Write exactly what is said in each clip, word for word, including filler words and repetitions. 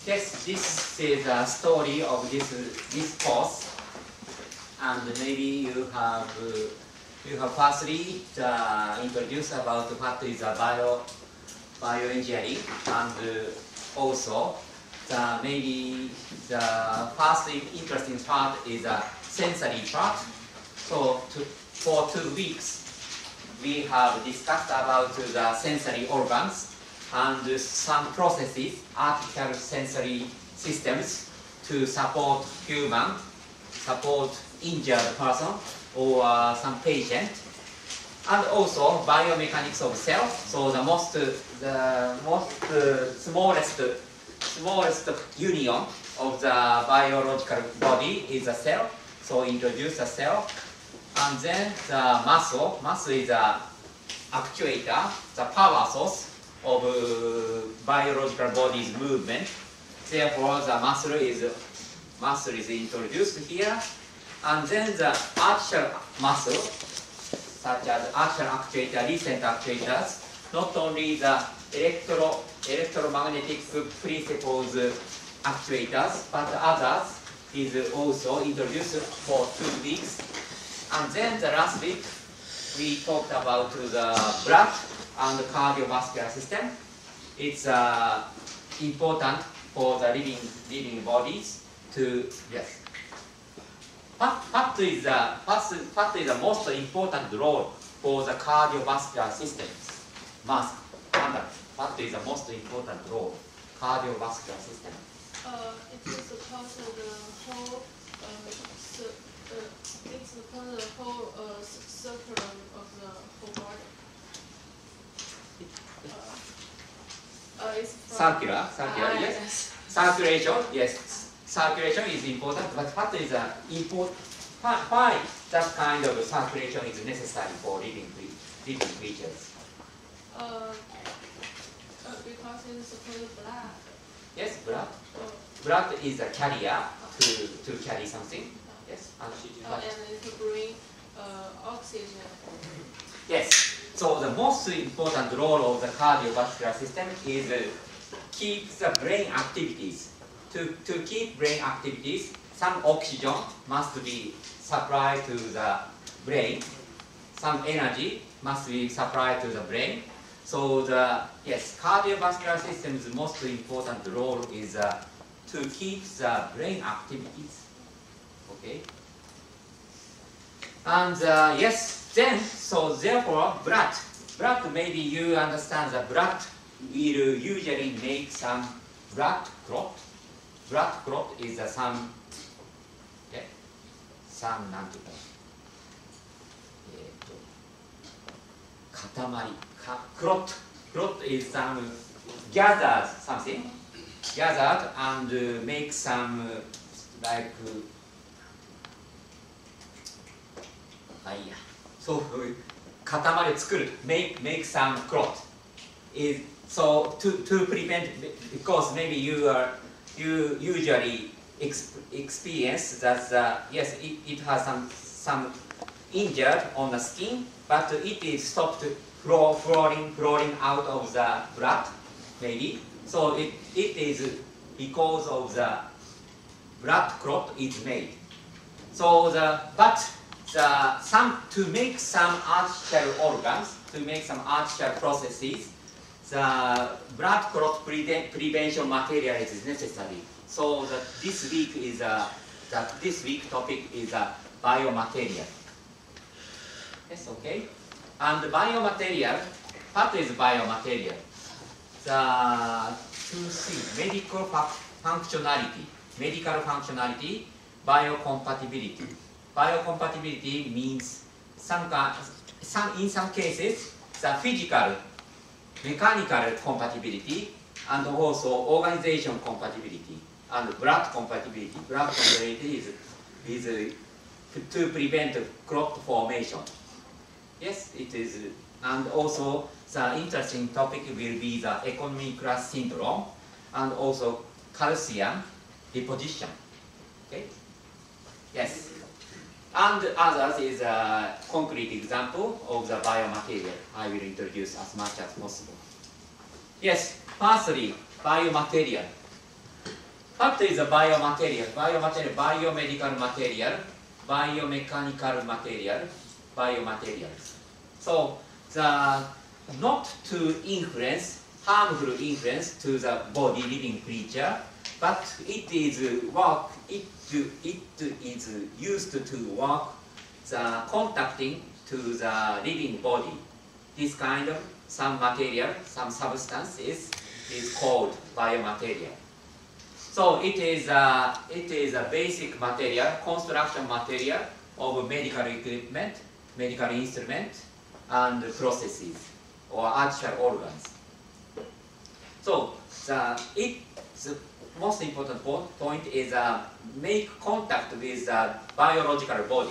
Yes, this is a story of this this course, and maybe you have uh, you have firstly uh, introduced about what is a bio bioengineering, and uh, also the maybe the first interesting part is a sensory part. So to, for two weeks we have discussed about the sensory organs and some processes, artificial sensory systems to support human, support injured person or uh, some patient, and also biomechanics of cell. So the most, the most uh, smallest, smallest union of the biological body is a cell. So introduce a cell, and then the muscle. Muscle is a actuator, the power source of uh, biological body's movement. Therefore, the muscle is muscle is introduced here, and then the artificial muscle, such as artificial actuator, recent actuators, not only the electro electromagnetic principles actuators, but others is also introduced for two weeks. And then the last week we talked about the blood and the cardiovascular system. It's uh, important for the living living bodies to yes. What, what is the what, what is the most important role for the cardiovascular systems? Mask, what is the most important role cardiovascular system? Uh, it is support the whole. Uh, so, uh, it's support the whole uh, circle of the whole body. Uh, uh, it's circular, circular, ah, yes. yes. Circulation, yes. Circulation is important, but what is the import? Why, why that kind of circulation is necessary for living living creatures? Uh, uh, because it supports blood. Yes, blood. Oh. Blood is a carrier to to carry something. Yes, and uh, and it bring uh, oxygen. Yes. So the most important role of the cardiovascular system is uh, keep the brain activities. To, to keep brain activities, some oxygen must be supplied to the brain. Some energy must be supplied to the brain. So the yes, cardiovascular system's most important role is uh, to keep the brain activities. Okay. And uh, yes, then so therefore blood, blood maybe you understand that blood will usually make some blood clot. Blood clot is uh, some, yeah, some なんていうか、えーと、塊、か、clot, clot is some gathered something, gathered and uh, make some uh, like, uh, あ、いいや、そう、塊を作る、make make some clot is so to to prevent because maybe you are you usually ex experience that uh, yes it, it has some some injured on the skin, but it is stopped flow, flowing flowing out of the blood maybe, so it it is because of the blood clot is made. So the but the some to make some artificial organs, to make some artificial processes, the blood clot pre prevention material is necessary. So that this week is a that this week topic is a biomaterial. Yes, okay. And biomaterial, what is biomaterial? The to see medical functionality, medical functionality, biocompatibility. Biocompatibility means some, some in some cases the physical, mechanical compatibility, and also organization compatibility and blood compatibility. Blood compatibility is, is uh, to prevent clot formation. Yes, it is. And also the interesting topic will be the economy class syndrome and also calcium deposition. Okay? Yes. And others is a concrete example of the biomaterial I will introduce as much as possible. Yes, firstly, biomaterial. What is a biomaterial? Biomaterial, biomedical material, biomechanical material, biomaterials. So the not to influence, harmful influence to the body living creature, but it is work, it, it is used to work the contacting to the living body. This kind of some material, some substance is, is called biomaterial. So it is, a, it is a basic material, construction material of medical equipment, medical instrument, and processes or artificial organs. So the, it, the most important point is uh, make contact with the biological body.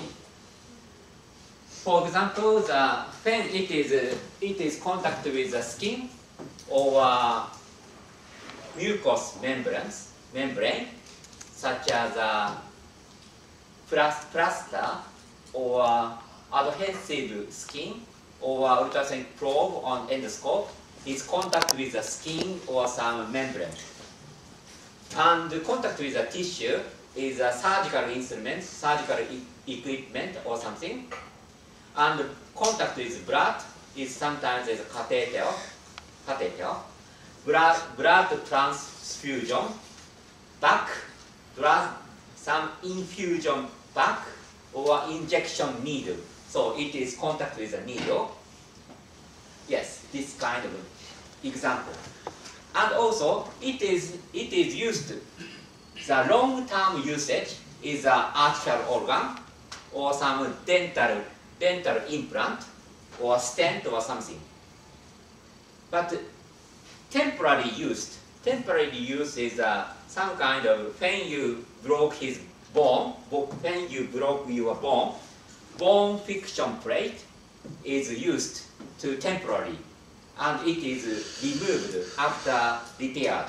For example, the, when it is, uh, it is contact with the skin or uh, mucous membranes, membrane, such as uh, plaster or uh, adhesive skin or uh, ultrasonic probe on endoscope, is contact with the skin or some membrane. And the contact with the tissue is a surgical instrument, surgical e equipment or something. And contact with blood is sometimes as a catheter, catheter. Blood, blood transfusion, back, blood, some infusion back, or injection needle. So it is contact with a needle. Yes, this kind of example. And also, it is, it is used, the long-term usage is an artificial organ or some dental, dental implant or stent or something. But temporary used, temporary use is uh, some kind of, when you broke his bone, when you broke your bone, bone fixation plate is used to temporarily, and it is removed after repaired.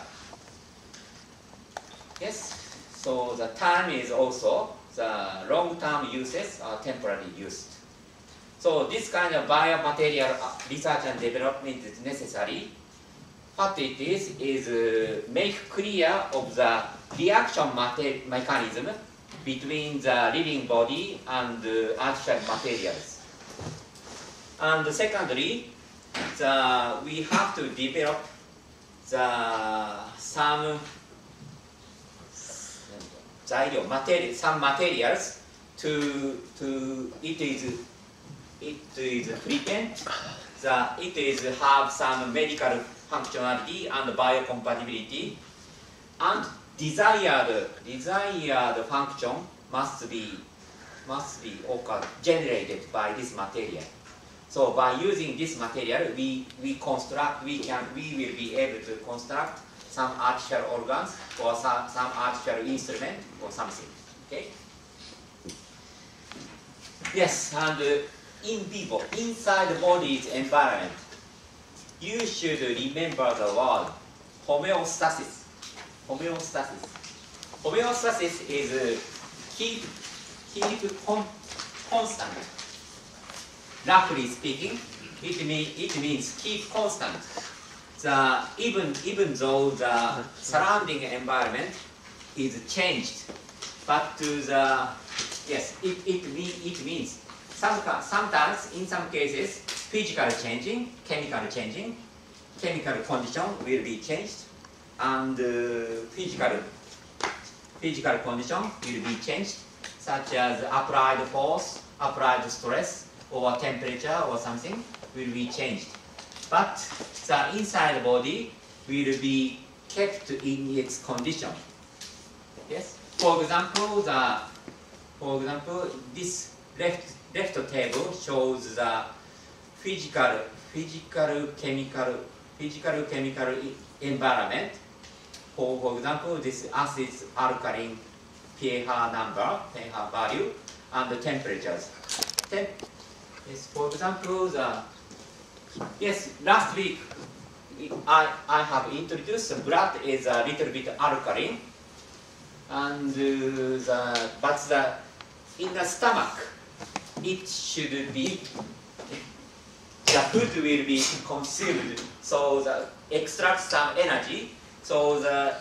Yes, so the time is also the long-term uses are temporarily used. So this kind of biomaterial research and development is necessary. What it is, is uh, make clear of the reaction mechanism between the living body and uh, artificial materials. And secondly, the, we have to develop the, some material, some materials to, to it is it is prevent the it is have some medical functionality and biocompatibility, and desired desired function must be must be occur, generated by this material. So by using this material, we we construct we can we will be able to construct some artificial organs or some some artificial instrument or something. Okay. Yes, and uh, in vivo, inside the body's environment, you should remember the word homeostasis. Homeostasis. Homeostasis is uh, keep keep con constant. Roughly speaking, it mean it means keep constant. The even even though the surrounding environment is changed, but to the yes, it it mean it means some sometimes in some cases physical changing, chemical changing, chemical condition will be changed, and uh, physical physical condition will be changed, such as applied force, applied stress, or temperature or something will be changed. But the inside body will be kept in its condition. Yes. For example, the for example this left left table shows the physical physical chemical physical chemical environment. For for example, this acid alkaline pH number, pH value, and the temperatures. Tem yes. For example, the yes, last week I, I have introduced the blood is a little bit alkaline, and uh, the, but the, in the stomach it should be, the food will be consumed, so the extract some energy, so the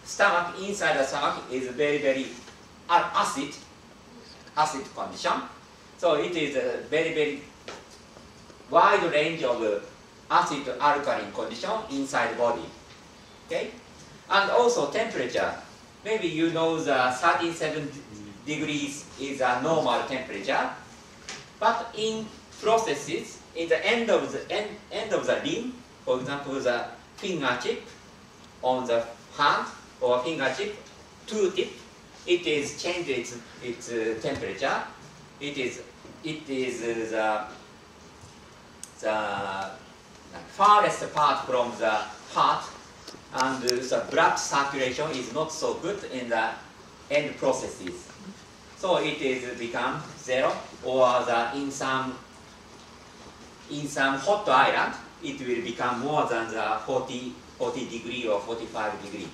stomach, inside the stomach is very, very acid, acid condition. So it is a very, very wide range of uh, acid alkaline condition inside the body. Okay? And also temperature. Maybe you know the thirty-seven degrees is a normal temperature. But in processes, in the end of the end, end of the limb, for example, the fingertip on the hand or fingertip, two tip, it is changed its, its uh, temperature. It is it is uh, the the farthest part from the heart, and uh, the blood circulation is not so good in the end processes. So it is become zero, or the in some in some hot island, it will become more than the forty, forty degree or forty-five degree.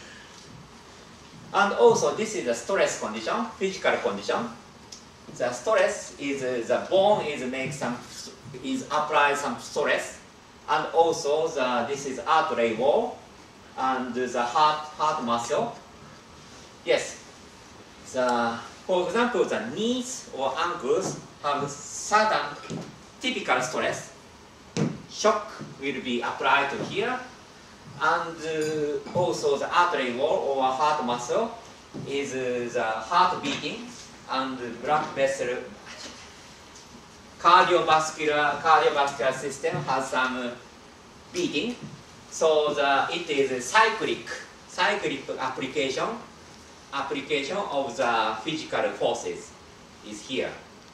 And also this is a stress condition, physical condition. The stress is uh, the bone is make some is apply some stress, and also the this is artery wall and the heart heart muscle. Yes, the for example the knees or ankles have certain typical stress. Shock will be applied to here, and uh, also the artery wall or heart muscle is uh, the heart beating, and the blood vessel cardiovascular cardiovascular system has some uh, beating. So the it is a cyclic cyclic application application of the physical forces is here.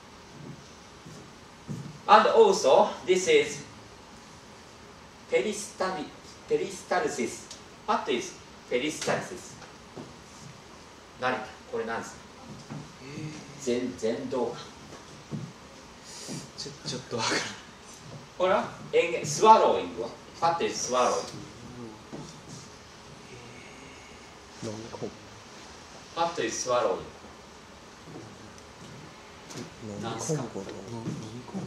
And also this is peristalsis. peristalsis. What is peristalsis? 何これ何ですか？前前動ちょちょっとわかる。 これは演芸スワローイングは What is swallowing? 飲み込む。 What is swallowing? 飲み込むこと。飲み込む。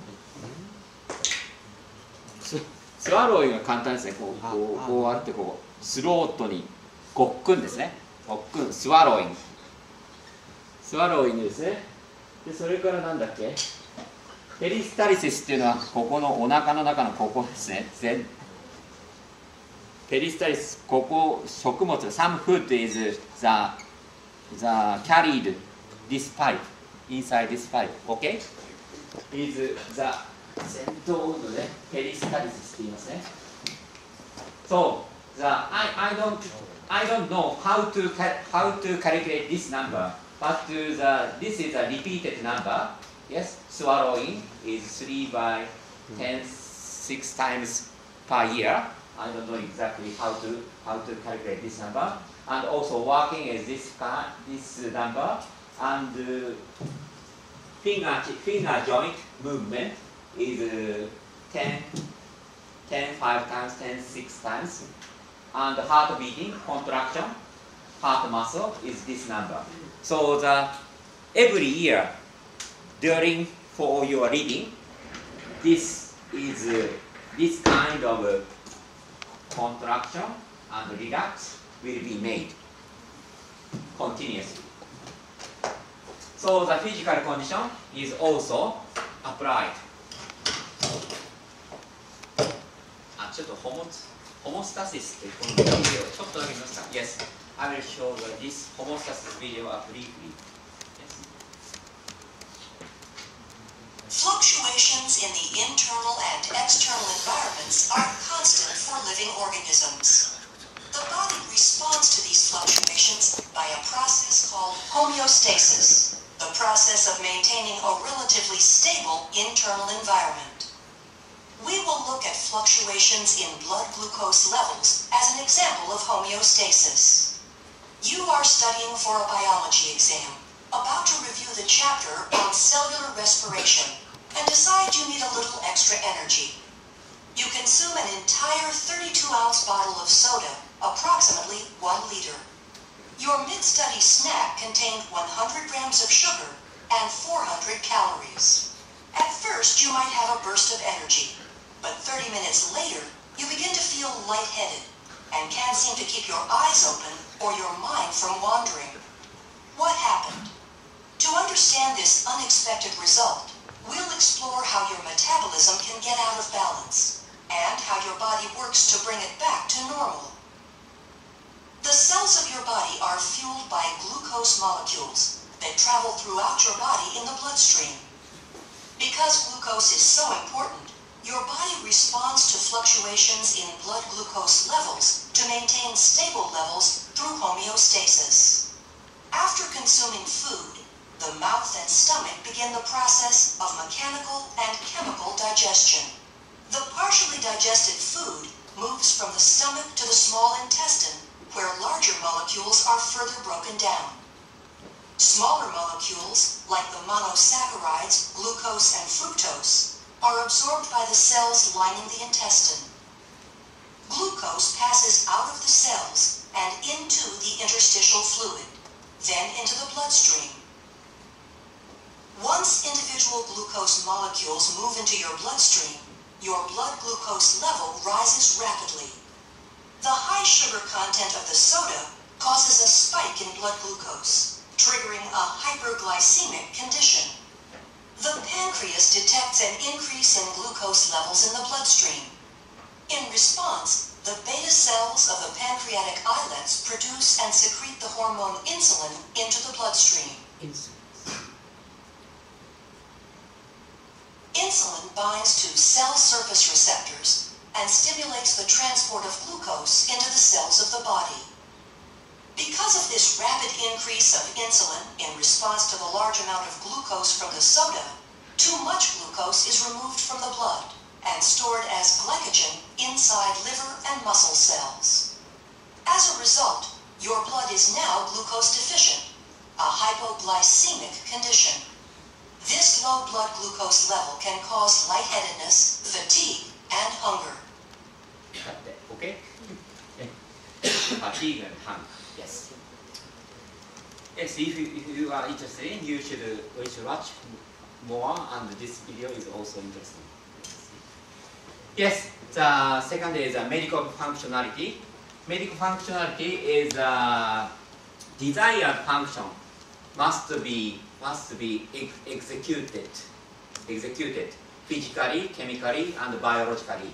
ス, スワローイングが簡単ですね。こうこうこうあってこうスロートにごっくんですね。ごっくんスワローイング。スワローイングですね。でそれからなんだっけ？ペリスタリシスっていうのはここのお腹の中のここですね。全ペリスタリシスここ食物 some food is the the carried this pipe inside this pipe okay is the 前頭部ねペリスタリシスって言いますね。So the I I don't I don't know how to how to calculate this number, but the this is a repeated number. Yes, swallowing is three by ten, six times per year. I don't know exactly how to how to calculate this number. And also working is this kind, this number, and uh, finger finger joint movement is uh, ten, ten, five times, ten, six times, and heart beating contraction, heart muscle is this number. So the every year during for your reading, this is uh, this kind of uh, contraction and relax will be made continuously. So the physical condition is also applied. あ、ちょっとホモホモスタシスというこのビデオちょっとだけ見ますか Yes, I will show this homostasis video briefly. Fluctuations in the internal and external environments are constant for living organisms. The body responds to these fluctuations by a process called homeostasis, the process of maintaining a relatively stable internal environment. We will look at fluctuations in blood glucose levels as an example of homeostasis. You are studying for a biology exam, about to review the chapter on cellular respiration, and decide you need a little extra energy. You consume an entire thirty-two ounce bottle of soda, approximately one liter. Your mid-study snack contained one hundred grams of sugar and four hundred calories. At first, you might have a burst of energy, but thirty minutes later, you begin to feel lightheaded, and can't seem to keep your eyes open or your mind from wandering. What happened? To understand this unexpected result, we'll explore how your metabolism can get out of balance and how your body works to bring it back to normal. The cells of your body are fueled by glucose molecules that travel throughout your body in the bloodstream. Because glucose is so important, your body responds to fluctuations in blood glucose levels to maintain stable levels through homeostasis. After consuming food, the mouth and stomach begin the process of mechanical and chemical digestion. The partially digested food moves from the stomach to the small intestine, where larger molecules are further broken down. Smaller molecules, like the monosaccharides, glucose and fructose, are absorbed by the cells lining the intestine. Glucose passes out of the cells and into the interstitial fluid, then into the bloodstream. Once individual glucose molecules move into your bloodstream, your blood glucose level rises rapidly. The high sugar content of the soda causes a spike in blood glucose, triggering a hyperglycemic condition. The pancreas detects an increase in glucose levels in the bloodstream. In response, the beta cells of the pancreatic islets produce and secrete the hormone insulin into the bloodstream. Insulin binds to cell surface receptors and stimulates the transport of glucose into the cells of the body. Because of this rapid increase of insulin in response to the large amount of glucose from the soda, too much glucose is removed from the blood and stored as glycogen inside liver and muscle cells. As a result, your blood is now glucose deficient, a hypoglycemic condition. This low blood glucose level can cause lightheadedness, fatigue, and hunger. Okay? Fatigue and hunger. Yes. Yes, if you, if you are interested, you should, you should watch more, and this video is also interesting. Yes, the second is uh, medical functionality. Medical functionality is uh, desired function must be must be ex executed, executed physically, chemically, and biologically.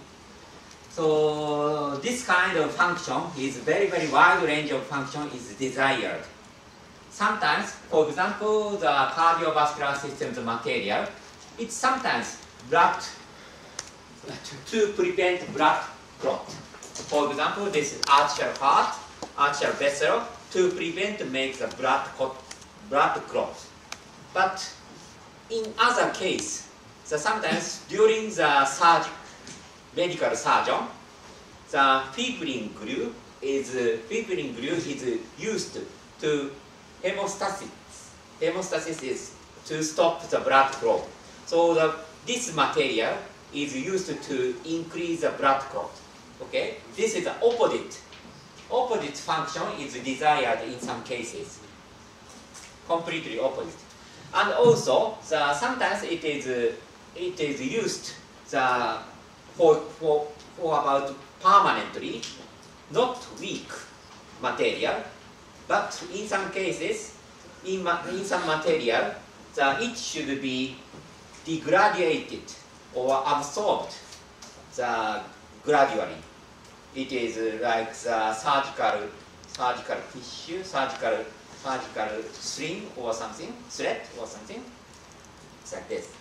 So this kind of function is very, very wide range of function is desired. Sometimes, for example, the cardiovascular system's material, it's sometimes blocked to prevent blood clot. For example, this is arterial heart, arterial vessel, to prevent make the blood clot, blood clot. But in other case, so sometimes during the surgery, medical surgeon, the fibrin glue is uh, fibrin glue is used to hemostasis. Hemostasis is to stop the blood flow. So the, this material is used to increase the blood clot. Okay, this is the opposite. Opposite function is desired in some cases. Completely opposite. And also, the, sometimes it is uh, it is used the For, for, for about permanently, not weak material, but in some cases, in, ma in some material, the, it should be degraded or absorbed the, gradually. It is uh, like the surgical, surgical tissue, surgical, surgical string or something, thread or something. It's like this.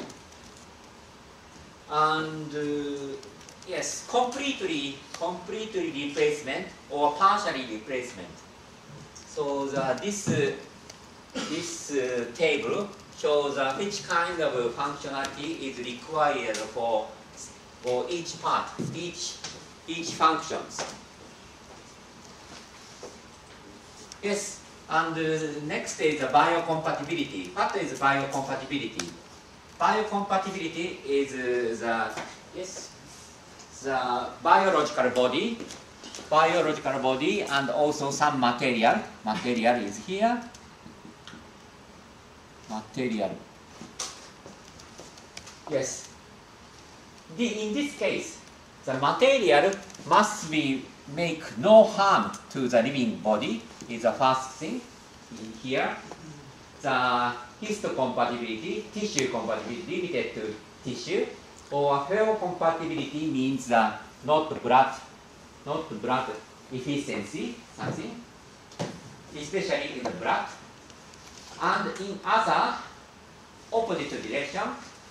And uh, yes, completely, completely replacement or partially replacement. So the, this uh, this uh, table shows uh, which kind of uh, functionality is required for for each part, each each functions. Yes, and uh, next is the biocompatibility. What is biocompatibility? Biocompatibility is uh, the yes the biological body, biological body, and also some material. Material is here. Material. Yes. The, in this case, the material must be make no harm to the living body is the first thing. In here, the histocompatibility, tissue compatibility limited to tissue, or ferrocompatibility means the not blood, not blood efficiency, something, especially in the blood. And in other opposite direction,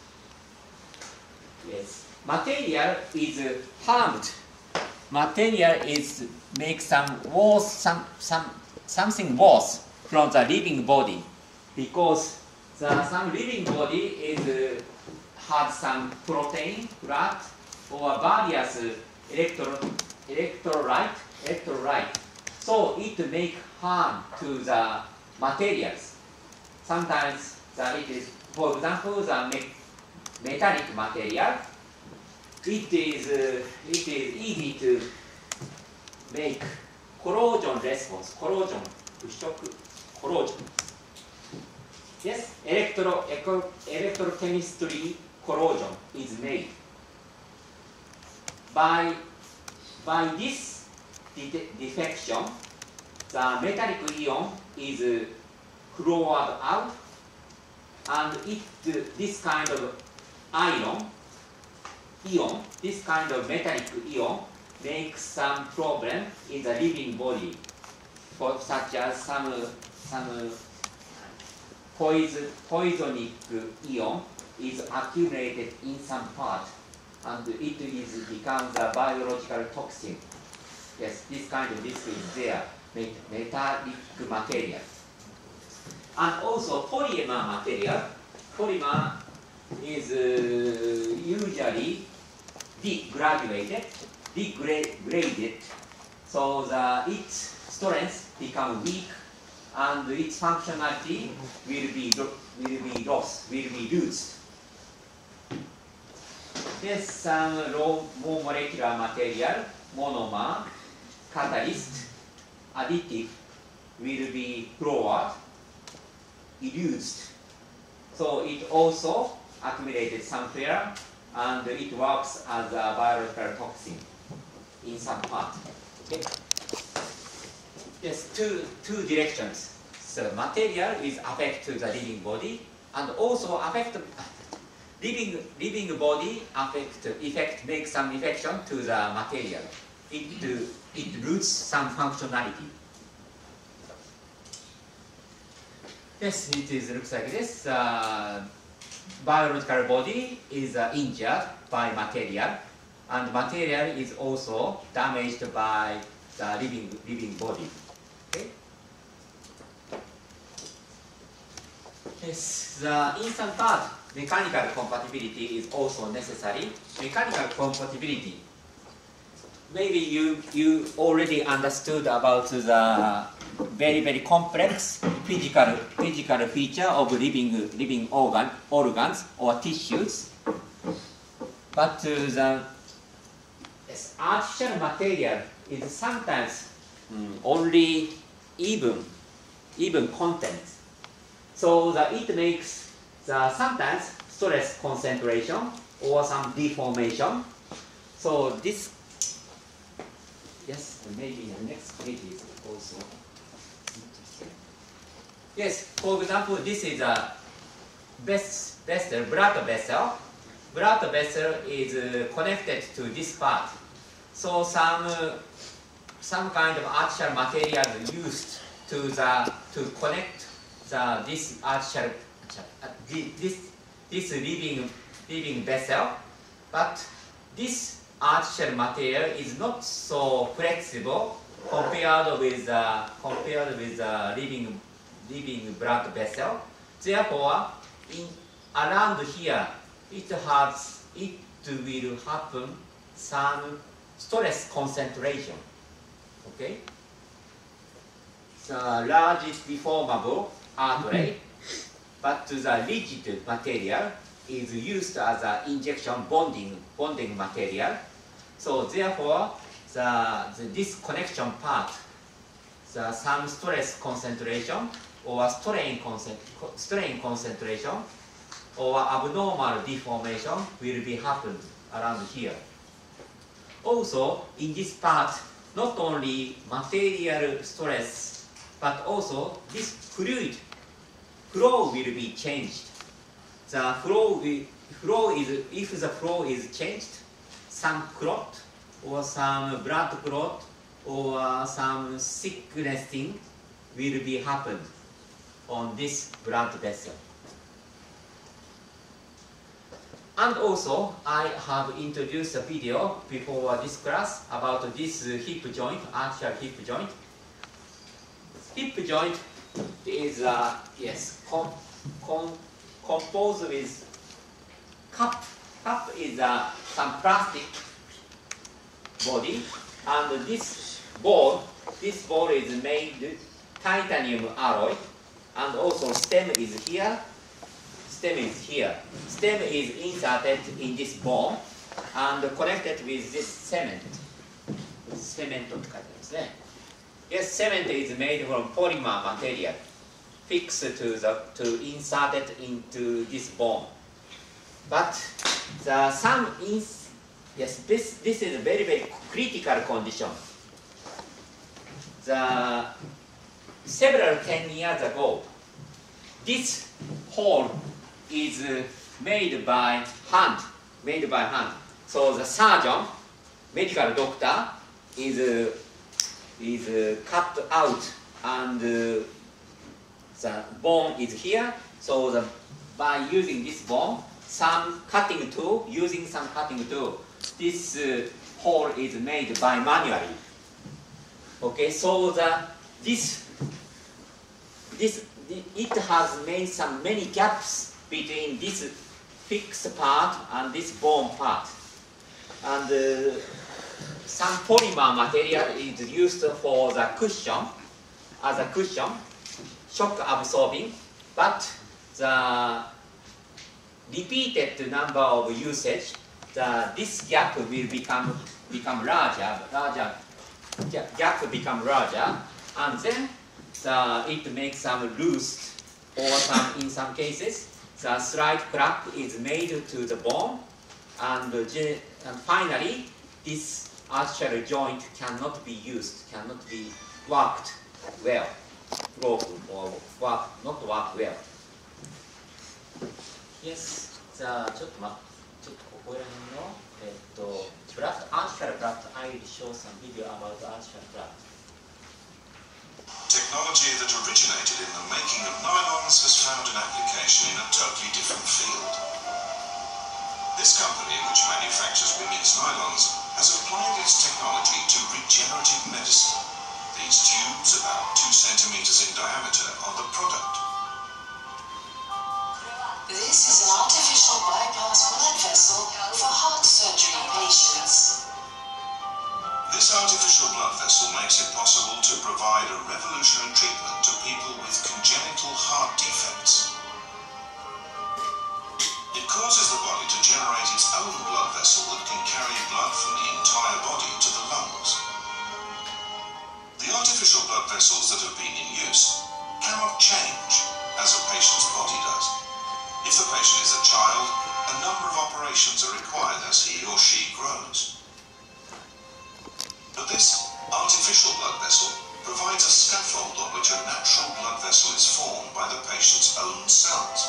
yes, material is harmed. Material is make some worse, some some something worse from the living body, because the some living body is uh, has some protein, blood, or various electro electrolyte, electrolyte. So it make harm to the materials. Sometimes the, it is, for example, the me metallic material. It is uh, it is easy to make corrosion response. Corrosion, shock, corrosion. Yes, electro eco, electrochemistry corrosion is made by by this de defection. The metallic ion is uh, flowed out, and it uh, this kind of ion. Ion, this kind of metallic ion makes some problem in the living body, for such as some some poison, poisonic ion is accumulated in some part, and it is becomes a biological toxin. Yes, this kind of risk is there, metallic material, and also polymer material. Polymer is uh, usually degraduated, degraded, so the its strength become weak, and its functionality will be will be lost, will be lost. There's some low more molecular material, monomer, catalyst, additive will be lowered, reduced. So it also accumulated somewhere, and it works as a biological toxin in some part. Okay. Yes, two two directions. So material is affect to the living body, and also affect living living body affect effect make some infection to the material. It it loses some functionality. Yes, it is looks like this. Uh, biological body is uh, injured by material, and material is also damaged by the living living body. Okay. Yes, the instant part mechanical compatibility is also necessary. Mechanical compatibility. Maybe you you already understood about the very very complex physical physical feature of living living organ organs or tissues, but uh, the yes, artificial material is sometimes mm, only even even content, so that it makes the sometimes stress concentration or some deformation. So this yes, maybe the next page is also. Yes, for example, this is a best vessel, blood vessel. Blood vessel is uh, connected to this part. So some uh, some kind of artificial material used to the to connect the this artificial uh, this this living living vessel, but this artificial material is not so flexible compared with the compared with the living living blood vessel. Therefore, in around here, it has it will happen some stress concentration. Okay, the large deformable artery, but the rigid material is used as an injection bonding bonding material. So therefore, the, the this connection part, the some stress concentration or strain, concent strain concentration or abnormal deformation will be happened around here. Also, in this part, not only material stress, but also this fluid flow will be changed. The flow, will, flow is, if the flow is changed, some clot or some blood clot or some sickness thing will be happened on this blood vessel. And also, I have introduced a video before this class about this hip joint, artificial hip joint. Hip joint is, uh, yes, com com composed with cup. Cup is uh, some plastic body, and this ball, this ball is made titanium alloy, and also stem is here. Stem is here. Stem is inserted in this bone and connected with this cement. Cement と書いてありますね。Yes, cement is made from polymer material, fixed to the to inserted into this bone. But the some ins yes, this this is a very very critical condition. The several ten years ago, this hole is uh, made by hand, made by hand. So the surgeon, medical doctor, is uh, is uh, cut out, and uh, the bone is here. So the, by using this bone, some cutting tool, using some cutting tool, this uh, hole is made by manually. Okay, so the this this it has made some many gaps between this fixed part and this bone part. And uh, some polymer material is used for the cushion, as a cushion, shock absorbing, but the repeated number of usage, the, this gap will become, become larger, larger, gap become larger, and then the, it makes some loose, or some, in some cases, the slight crack is made to the bone, and, and finally, this artificial joint cannot be used, cannot be worked well, broken or work, not work well. Yes, じゃあちょっとま、ちょっとここら辺のえっと graft, artificial graft. I will show some video about artificial graft. Technology that originated in the making of nylons has found an application in a totally different field. This company, which manufactures women's nylons, has applied its technology to regenerative medicine. These tubes, about two centimeters in diameter, are the product. This is an artificial bypass blood vessel for heart surgery patients. This artificial blood vessel makes it possible to provide a revolutionary treatment to people with congenital heart defects. It causes the body to generate its own blood vessel that can carry blood from the entire body to the lungs. The artificial blood vessels that have been in use cannot change as a patient's body does. If the patient is a child, a number of operations are required as he or she grows. But this artificial blood vessel provides a scaffold on which a natural blood vessel is formed by the patient's own cells.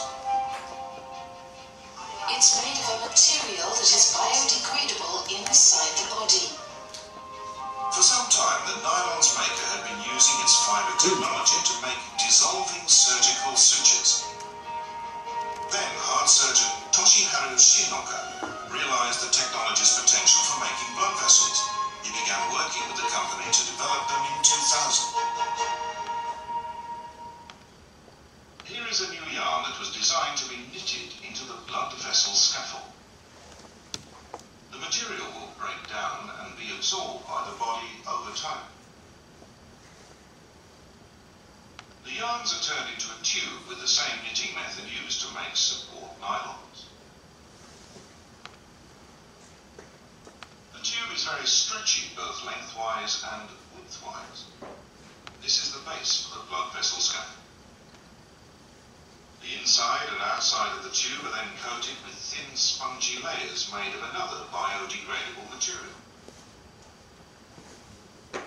It's made of a material that is biodegradable inside the body. For some time, the nylons maker had been using its fiber technology to make dissolving surgical sutures. Then heart surgeon Toshiharu Shinoka realized the technology's potential for making blood vessels. He began working with the company to develop them in two thousand. Here is a new yarn that was designed to be knitted into the blood vessel scaffold. The material will break down and be absorbed by the body over time. The yarns are turned into a tube with the same knitting method used to make support nylons. The tube is very stretchy both lengthwise and widthwise. This is the base for the blood vessel scaffold. The inside and outside of the tube are then coated with thin spongy layers made of another biodegradable material.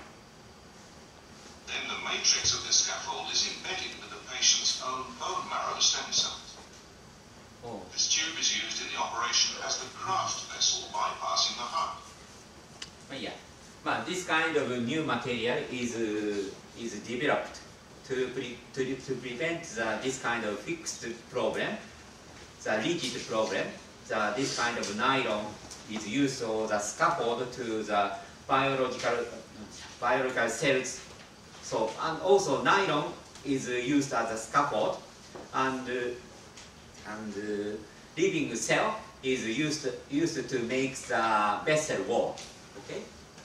matrix of this scaffold is embedded with the patient's own bone marrow stem cells. Oh. This tube is used in the operation as the graft vessel bypassing the heart. But yeah, but this kind of new material is uh, is developed to pre to, to prevent the, this kind of fixed problem, the rigid problem. The, this kind of nylon is used as the scaffold to the biological biological cells. So and also nylon is used as a scaffold, and uh, and uh, living cell is used used to make the vessel wall. Okay.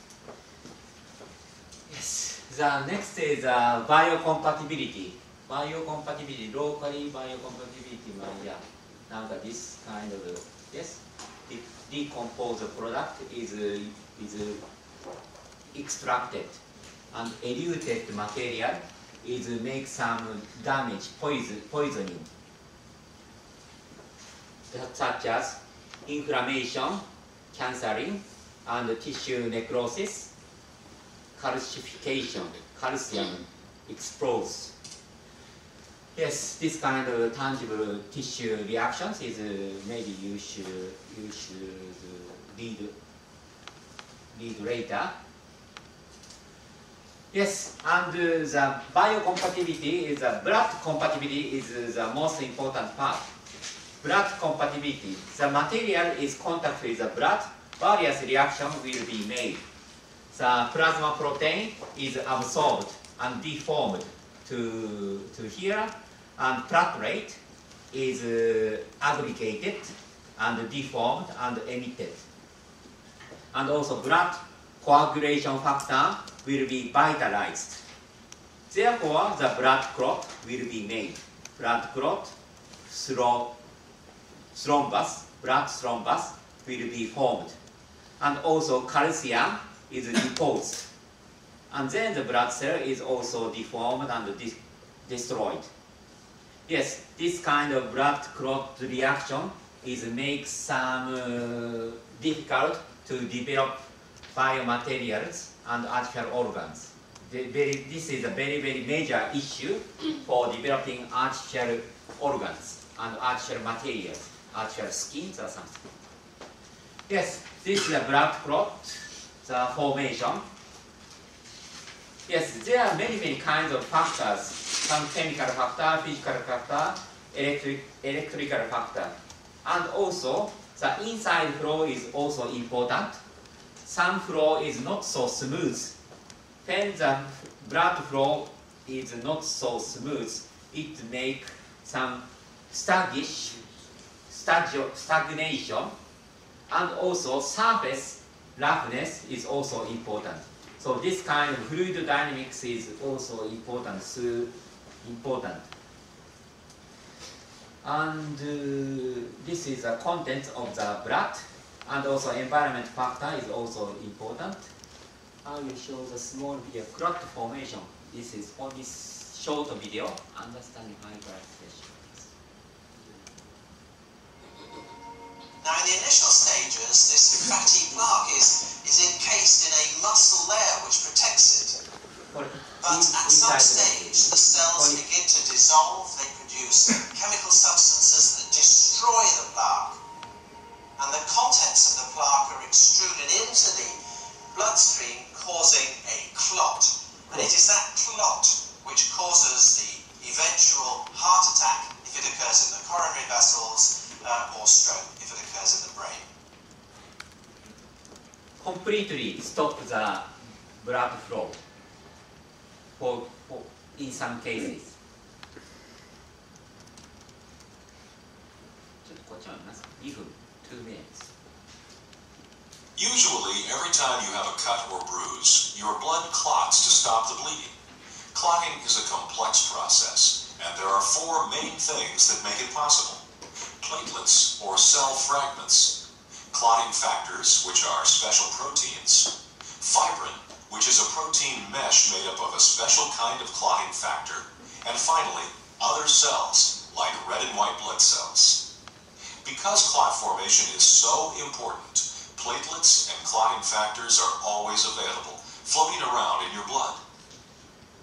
Yes. The next is uh, biocompatibility. Biocompatibility, locally biocompatibility. Yeah. Now that this kind of uh, yes, de decomposed product is uh, is uh, extracted, and eluted material is uh, make some damage, poison, poisoning, such as inflammation, cancering, and tissue necrosis, calcification, calcium explodes. Yes, this kind of tangible tissue reactions is uh, maybe you should you should read read later. Yes, and uh, the biocompatibility is the blood compatibility is uh, the most important part. Blood compatibility. The material is contact with the blood. Various reactions will be made. The plasma protein is absorbed and deformed to, to here, and platelet is uh, aggregated and deformed and emitted. And also blood coagulation factor will be vitalized. Therefore, the blood clot will be made. Blood clot, thrombus, blood thrombus will be formed. And also calcium is deposed. And then the blood cell is also deformed and de destroyed. Yes, this kind of blood clot reaction is makes some uh, difficult to develop biomaterials and artificial organs. The very, this is a very, very major issue for developing artificial organs and artificial materials, artificial skins or something. Yes, this is a blood clot, the formation. Yes, there are many, many kinds of factors. Some chemical factor, physical factor, electric, electrical factor. And also, the inside flow is also important. Some flow is not so smooth. When the blood flow is not so smooth, it makes some sluggish, stagnation, and also surface roughness is also important. So this kind of fluid dynamics is also important. So important. And uh, this is the content of the blood, and also environment factor is also important. I will show the small video, clot formation. This is for this short video, understanding high blood pressure. Now, in the initial stages, this fatty plaque is, is encased in a muscle layer which protects it. But at some stage, the cells begin to dissolve, they produce chemical substances that destroy the plaque, and the contents of the plaque are extruded into the bloodstream, causing a clot. And it is that clot which causes the eventual heart attack if it occurs in the coronary vessels, uh, or stroke if it occurs in the brain. Completely stop the blood flow for, for in some cases. two minutes. Usually, every time you have a cut or bruise, your blood clots to stop the bleeding. Clotting is a complex process, and there are four main things that make it possible. Platelets, or cell fragments, clotting factors, which are special proteins, fibrin, which is a protein mesh made up of a special kind of clotting factor, and finally, other cells, like red and white blood cells. Because clot formation is so important, platelets and clotting factors are always available, floating around in your blood.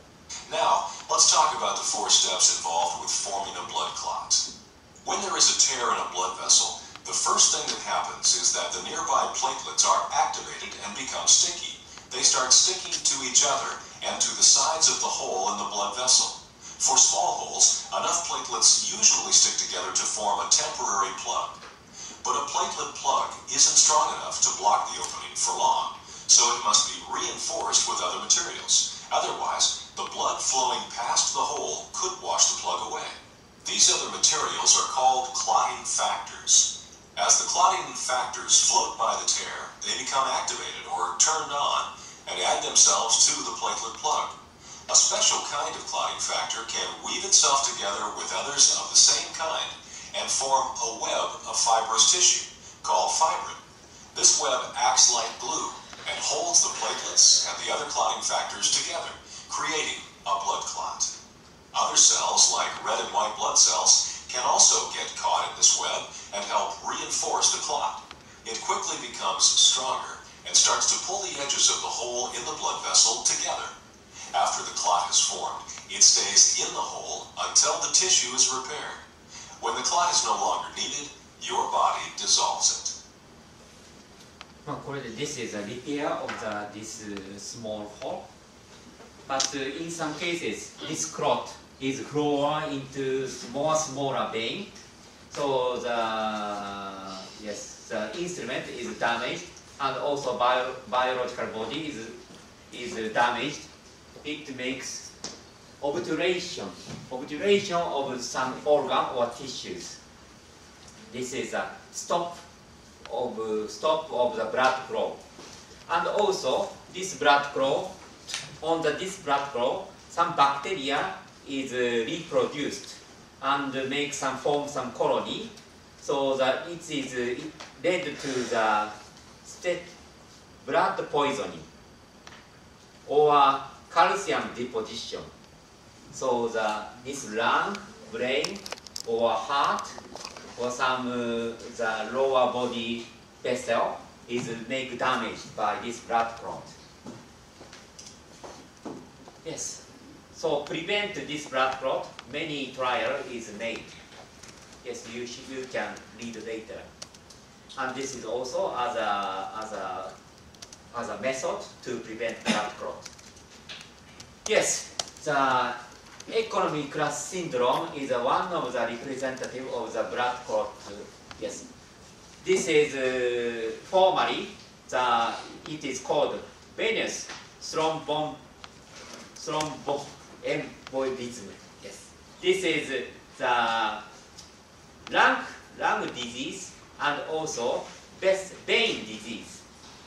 Now, let's talk about the four steps involved with forming a blood clot. When there is a tear in a blood vessel, the first thing that happens is that the nearby platelets are activated and become sticky. They start sticking to each other and to the sides of the hole in the blood vessel. For small holes, enough platelets usually stick together to form a temporary plug. But a platelet plug isn't strong enough to block the opening for long, so it must be reinforced with other materials. Otherwise, the blood flowing past the hole could wash the plug away. These other materials are called clotting factors. As the clotting factors float by the tear, they become activated or turned on and add themselves to the platelet plug. A special kind of clotting factor can weave itself together with others of the same kind and form a web of fibrous tissue called fibrin. This web acts like glue and holds the platelets and the other clotting factors together, creating a blood clot. Other cells, like red and white blood cells, can also get caught in this web and help reinforce the clot. It quickly becomes stronger and starts to pull the edges of the hole in the blood vessel together. After the clot has formed, it stays in the hole until the tissue is repaired. When the clot is no longer needed, your body dissolves it. まあこれで this is a repair of the this uh, small hole, but uh, in some cases this clot is flow into more smaller vein, so the yes the instrument is damaged and also bio, biological body is is damaged. It makes obturation obturation of some organ or tissues. This is a stop of uh, stop of the blood flow, and also this blood flow on the this blood flow some bacteria is uh, reproduced and uh, make some form some colony, so that it is uh, it led to the state blood poisoning or calcium deposition. So the this lung, brain, or heart, or some uh, the lower body vessel is make damage by this blood clot. Yes. So prevent this blood clot, many trial is made. Yes, you should, you can read later. And this is also as a as a as a method to prevent blood clot. Yes, the economy class syndrome is uh, one of the representative of the blood clot. Uh, yes, this is uh, formally the it is called venous thrombom thromboembolism. Yes, this is the lung lung disease and also vein disease.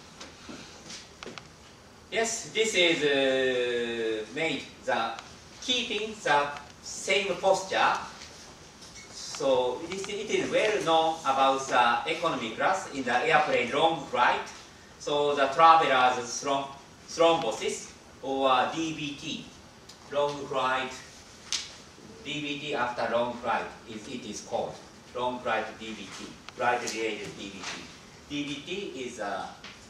Yes, this is uh, made the keeping the same posture. So it is, it is well known about the economy class in the airplane long flight. So the traveler's throm thrombosis or D V T, long flight, D V T after long flight, is, it is called long flight D V T, flight-related D V T. D V T is a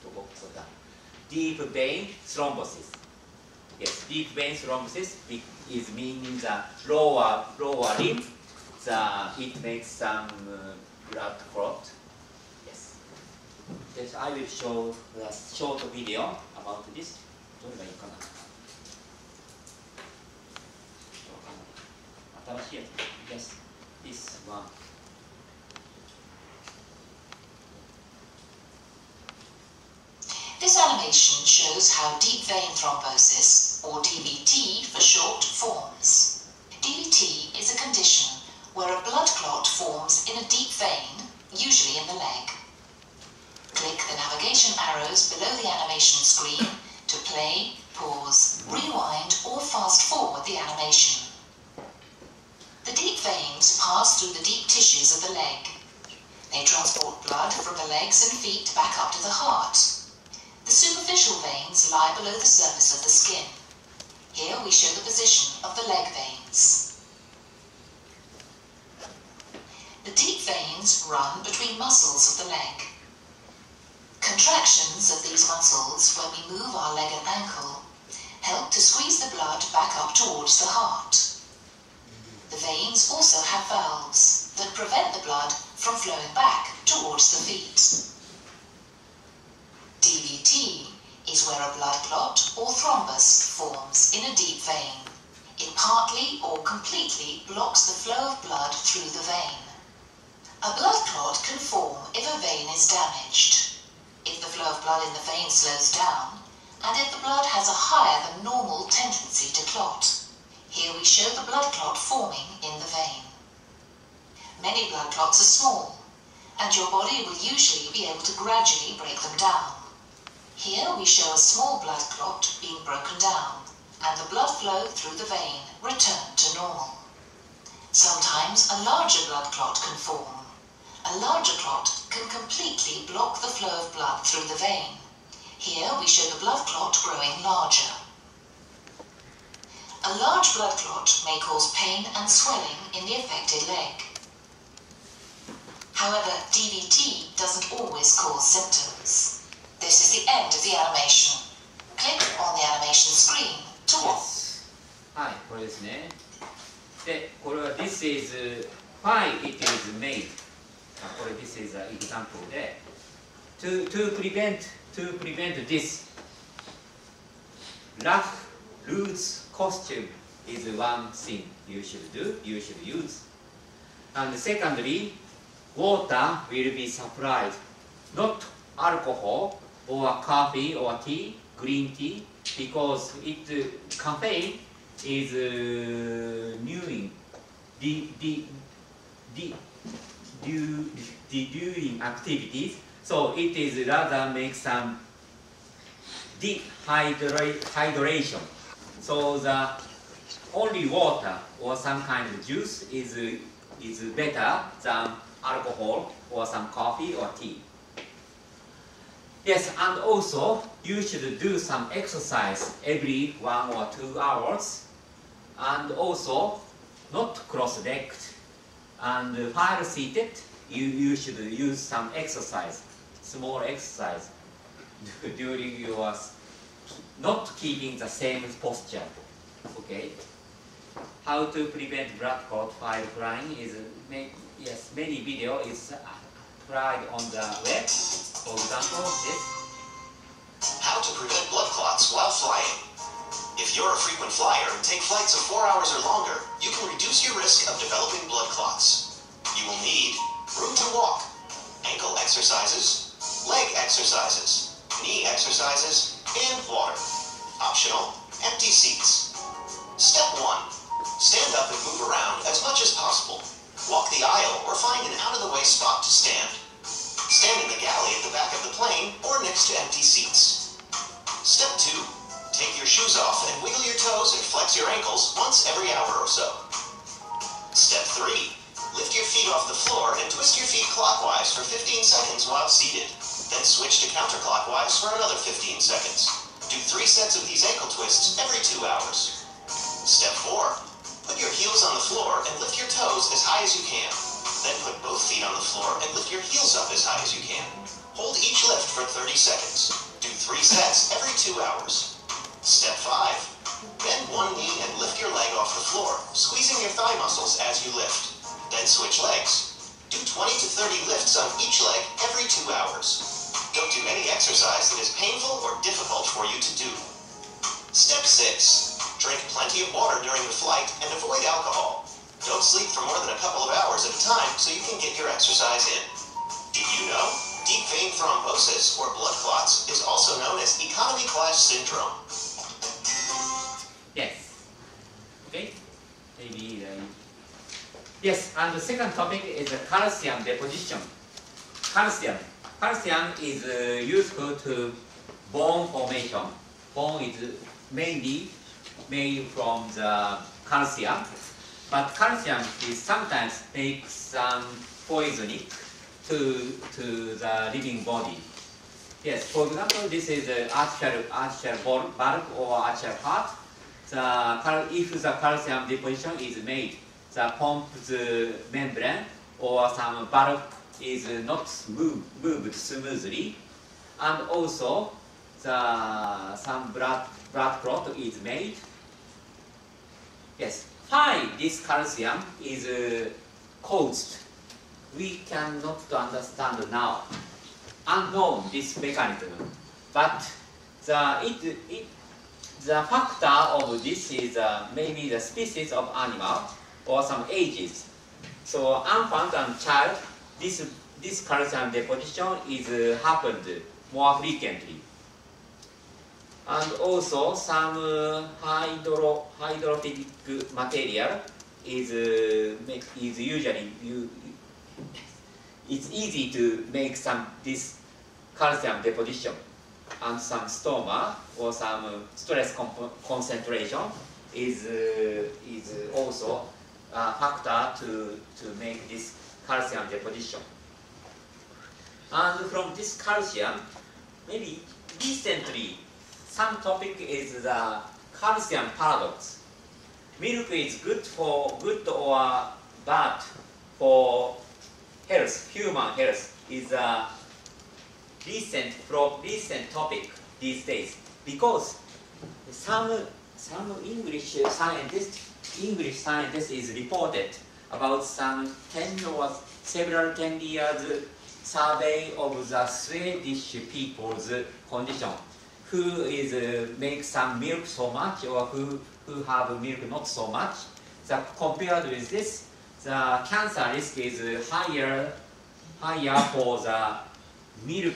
deep vein thrombosis. Yes, deep vein thrombosis is meaning the lower lower limb. The it makes some uh, blood clot. Yes. Yes, I will show a short video about this. どれがいいかな。新しいやつ。Yes, this one. This animation shows how deep vein thrombosis, or D V T for short, forms. D V T is a condition where a blood clot forms in a deep vein, usually in the leg. Click the navigation arrows below the animation screen to play, pause, rewind, or fast forward the animation. The deep veins pass through the deep tissues of the leg. They transport blood from the legs and feet back up to the heart. The superficial veins lie below the surface of the skin. Here we show the position of the leg veins. The deep veins run between muscles of the leg. Contractions of these muscles when we move our leg and ankle help to to squeeze the blood back up towards the heart. The veins also have valves that prevent the blood from flowing back towards the feet. D V T is where a blood clot or thrombus forms in a deep vein. It partly or completely blocks the flow of blood through the vein. A blood clot can form if a vein is damaged, if the flow of blood in the vein slows down, and if the blood has a higher than normal tendency to clot. Here we show the blood clot forming in the vein. Many blood clots are small, and your body will usually be able to gradually break them down. Here we show a small blood clot being broken down, and the blood flow through the vein returned to normal. Sometimes a larger blood clot can form. A larger clot can completely block the flow of blood through the vein. Here we show the blood clot growing larger. A large blood clot may cause pain and swelling in the affected leg. However, D V T doesn't always cause symptoms. This is the end of the animation. Click on the animation screen to watch. はい、これですね。で、これは This is why it is made. あ、これ This is an example で to, to prevent to prevent this rough loose costume is one thing you should do, you should use. And secondly, water will be supplied, not alcohol or coffee or tea, green tea, because it uh, caffeine is uh, newing, de, de, de, de, de, doing activities, so it is rather make some dehydration. So the only water or some kind of juice is uh, is better than alcohol or some coffee or tea. Yes, and also you should do some exercise every one or two hours, and also not cross-legged, and while seated you, you should use some exercise, small exercise during your not keeping the same posture. Okay. How to prevent blood clot while flying is yes, many video is applied on the web. For example, this. How to prevent blood clots while flying. If you're a frequent flyer and take flights of four hours or longer, you can reduce your risk of developing blood clots. You will need room to walk, ankle exercises, leg exercises, knee exercises, and water. Optional, empty seats. Step one. Stand up and move around as much as possible. Walk the aisle or find an out-of-the-way spot to stand. Stand in the galley at the back of the plane or next to empty seats. Step two. Take your shoes off and wiggle your toes and flex your ankles once every hour or so. Step three. Lift your feet off the floor and twist your feet clockwise for fifteen seconds while seated. Then switch to counterclockwise for another fifteen seconds. Do three sets of these ankle twists every two hours. Step four. Put your heels on the floor and lift your toes as high as you can. Then put both feet on the floor and lift your heels up as high as you can. Hold each lift for thirty seconds. Do three sets every two hours. Step five. Bend one knee and lift your leg off the floor, squeezing your thigh muscles as you lift. Then switch legs. Do twenty to thirty lifts on each leg every two hours. Don't do any exercise that is painful or difficult for you to do. Step six. Drink plenty of water during the flight and avoid alcohol. Don't sleep for more than a couple of hours at a time so you can get your exercise in. Did you know? Deep vein thrombosis, or blood clots, is also known as economy class syndrome. Yes. Okay. Maybe. Uh, yes, and the second topic is the calcium deposition. Calcium. Calcium is uh, useful to bone formation. Bone is mainly made from the calcium, but calcium is sometimes makes some poisonic to to the living body. Yes, for example, this is the arterial arterial valve or arterial heart. The if the calcium deposition is made, the pump the membrane or some valve is not move, moved smoothly, and also the some blood blood clot is made. Yes, why this calcium is uh, caused? We cannot understand now. Unknown this mechanism, but the it it the factor of this is uh, maybe the species of animal or some ages. So infant and child, this this calcium deposition is uh, happened more frequently. And also some uh, hydro, hydrophobic material is, uh, make, is usually, you, it's easy to make some this calcium deposition. And some stoma or some uh, stress concentration is, uh, is also a factor to, to make this calcium deposition. And from this calcium, maybe recently, some topic is the calcium paradox. Milk is good for good or bad for health, human health is a recent from recent topic these days because some some English scientist English scientist is reported about some ten or several ten years survey of the Swedish people's condition. Who is uh, make some milk so much or who, who have milk not so much. So compared with this, the cancer risk is uh, higher, higher for the milk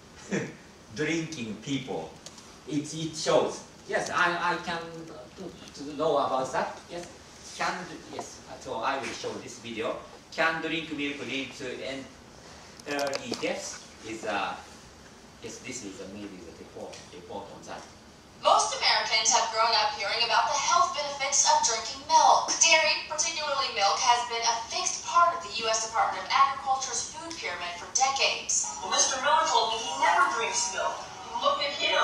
drinking people. It, it shows. Yes, I, I can to know about that. Yes, can yes. So I will show this video. Can drink milk lead to an early death? Is uh, yes, this is uh, maybe the report report on that. Most Americans have grown up hearing about the health benefits of drinking milk. Dairy, particularly milk, has been a fixed part of the U S Department of Agriculture's food pyramid for decades. Well, Mister Miller told me he never drinks milk. Look at him.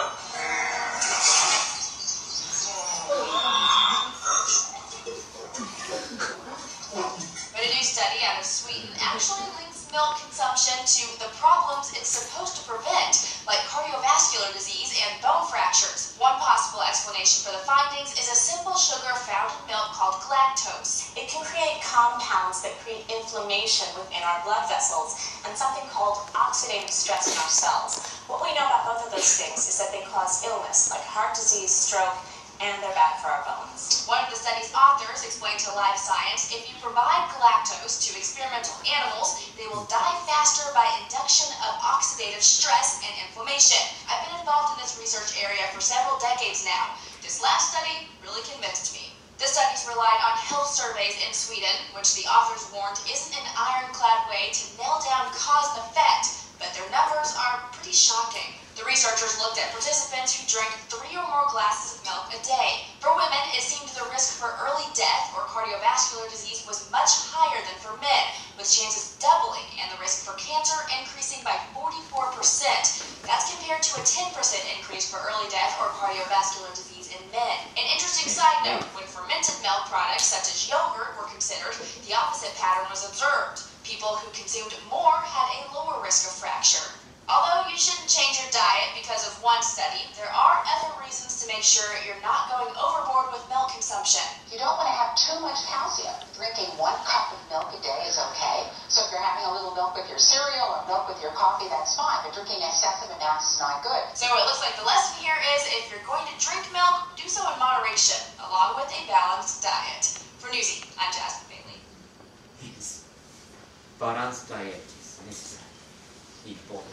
But a new study out of Sweden actually links milk consumption to the problems it's supposed to prevent, like cardiovascular disease and bone fractures. One possible explanation for the findings is a simple sugar found in milk called galactose. It can create compounds that create inflammation within our blood vessels and something called oxidative stress in our cells. What we know about both of those things is that they cause illness, like heart disease, stroke, and they're bad for our bones. One of the study's authors explained to Live Science, if you provide galactose to experimental animals, they will die faster by induction of oxidative stress and inflammation. I've been involved in this research area for several decades now. This last study really convinced me. The studies relied on health surveys in Sweden, which the authors warned isn't an ironclad way to nail down cause and effect, but their numbers are pretty shocking. The researchers looked at participants who drank three or more glasses of milk a day. For women, it seemed the risk for early death or cardiovascular disease was much higher than for men, with chances doubling and the risk for cancer increasing by forty-four percent. That's compared to a ten percent increase for early death or cardiovascular disease in men. An interesting side note, when fermented milk products such as yogurt were considered, the opposite pattern was observed. People who consumed more had a lower risk of fracture. Although you shouldn't change your diet because of one study, there are other reasons to make sure you're not going overboard with milk consumption. You don't want to have too much calcium. Drinking one cup of milk a day is okay. So if you're having a little milk with your cereal or milk with your coffee, that's fine. But drinking excessive amounts is not good. So it looks like the lesson here is if you're going to drink milk, do so in moderation, along with a balanced diet. For Newsy, I'm Jasmine Bailey. Yes, balanced diet is necessary, important.